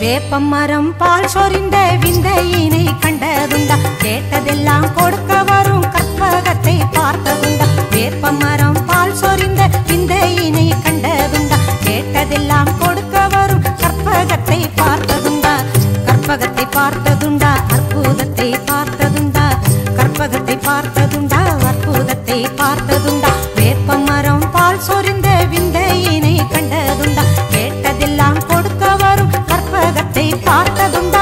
வேப்பம் மரம் பால் சொரிந்த விந்தையினை கண்டதுண்டா கேட்டதெல்லாம் கொடுக்க வரும் கற்பகத்தை பார்த்ததுண்டா வேப்பம் மரம் பால் சொரிந்த விந்தையினை கண்டதுண்டா கேட்டதெல்லாம் கொடுக்க வரும் கற்பகத்தை பார்த்ததுண்டா கற்பகத்தை பார்த்ததுண்டா அற்புதத்தை பார்த்ததுண்டா கற்பகத்தை பார்த்ததுண்டா அற்புதத்தை பார்த்ததுண்டா வேப்பம் மரம் பால் சொரிந்த விந்தையினை கண்டதுண்டா கேட்டதெல்லாம் கொடுக்க வரும் கற்பகத்தை பார்த்ததுண்டா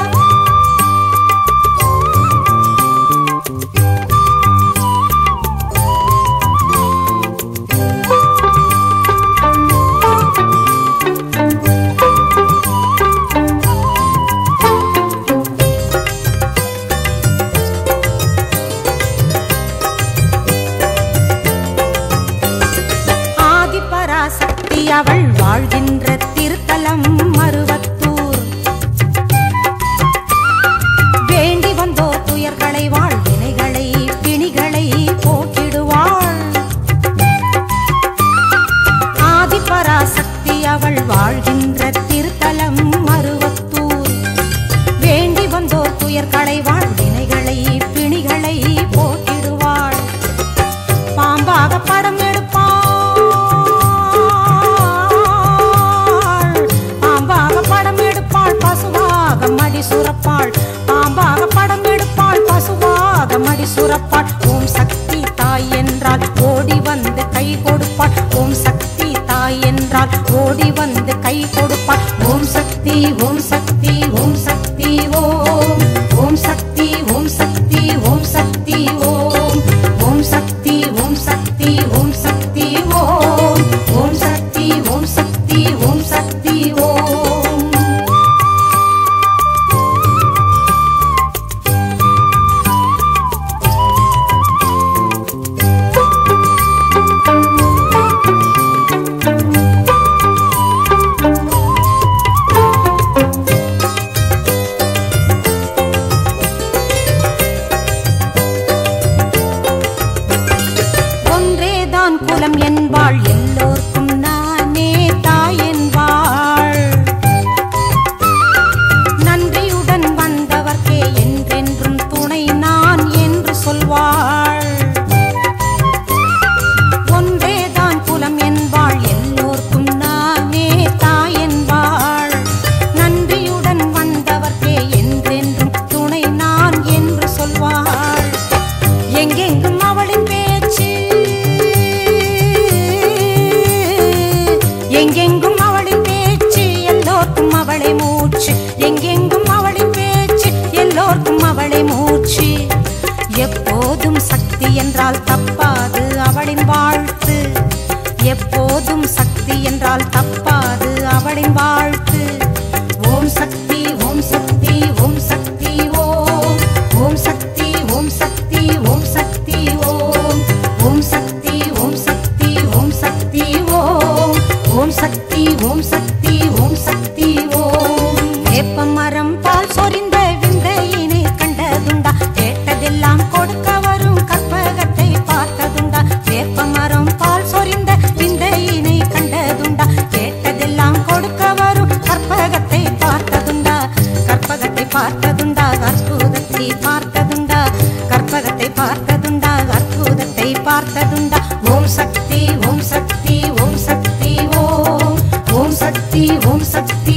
ஆதிபராசக்தி அவள் வாழ்கின்ற திருத்தலம் மருவத்தூர் வேண்டி வந்தோர் துயர்களை வாழ்வினைகளை பிணிகளை போக்கிடுவாள் ஆதிபராசக்தி அவள் வாழ்கின்ற திருத்தலம் மருவத்தூர் வேண்டி வந்தோர் துயர்களை வாழ்வினைகளை பிணிகளை போக்கிடுவாள் பாம்பாக படம் எடுப்பாள் மடி சுரப்பாள் பாம்பாக படம் எடுப்பாள் பசுவாக மடி சுரப்பாள் ஓம் சக்தி தாய் என்றால் ஓடி வந்து கை கொடுப்பாள் ஓம் சக்தி தாய் என்றால் ஓடி வந்து கை கொடுப்பாள் ஓம் சக்தி ஓம் சக்தி ஓம் சக்தி ஓம் ஓம் சக்தி ஓம் சக்தி ஓம் சக்தி ஓம் ஓம் சக்தி ஓம் சக்தி ஓம் சக்தி ஓம் ஓம் சக்தி ஓம் சக்தி ஓம் சக்தி ஓம் குலம் என்பாள் எல்லோர்க்கும் நானே தாய் என்பாள் நன்றியுடன் வந்தவர்க்கே என்றென்றும் துணை நான் என்று சொல்வாள் ஒன்றேதான் குலம் என்பாள் எல்லோர்க்கும் நானே தாய் என்பாள் நன்றியுடன் வந்தவர்க்கே என்றென்றும் துணை நான் என்று சொல்வாள் எங்கெங்கும் அவளின் பேச்சு எங்கெங்கும் அவளின் பேச்சு எல்லோர்க்கும் அவளை மூச்சு எங்கெங்கும் அவளின் பேச்சு எல்லோர்க்கும் அவளை மூச்சு எப்போதும் சக்தி என்றால் தப்பாது அவளின் வாழ்த்து எப்போதும் சக்தி என்றால் தப்பாது அவளின் வாழ்த்து ஓம் சக்தி ஓம் சக்தி ஓம் சக்தி ஓம் ஓம் சக்தி ஓம் சக்தி ஓம் சக்தி ஓம் ஓம் சக்தி ஓம் சக்தி ஓம் சக்தி ஓம் ஓம் சக்தி ஓம் சக்தி ஓம் சக்தி ஓம் வேப்பம் மரம் பால் சொரிந்த விந்தையினை கண்டதுண்டா கேட்டதெல்லாம் கொடுக்க வரும் கற்பகத்தை பார்த்ததுண்டா வேப்பம் மரம் பால் சொரிந்த விந்தையினை கண்டதுண்டா கேட்டதெல்லாம் கொடுக்க வரும் கற்பகத்தை பார்த்ததுண்டா கற்பகத்தை பார்த்ததுண்டா அற்புதத்தை பார்த்ததுண்டா கற்பகத்தை பார்த்ததுண்டா அற்புதத்தை பார்த்ததுண்டா ஓம் சக்தி ஓம் சக்தி ஓம் சக்தி ஓம் ஓம் சக்தி ஓம் சக்தி